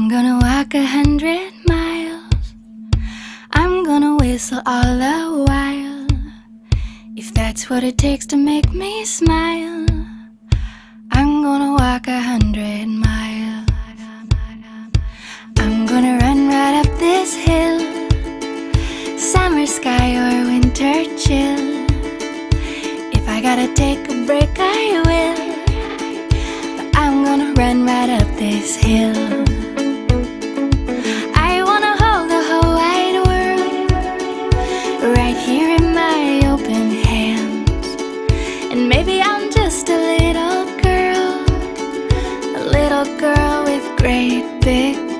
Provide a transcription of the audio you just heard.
I'm gonna walk 100 miles. I'm gonna whistle all the while. If that's what it takes to make me smile, I'm gonna walk 100 miles. I'm gonna run right up this hill, summer sky or winter chill. If I gotta take a break, I will, but I'm gonna run right up this hill. I wanna hold the whole wide world right here in my open hands. And maybe I'm just a little girl with great big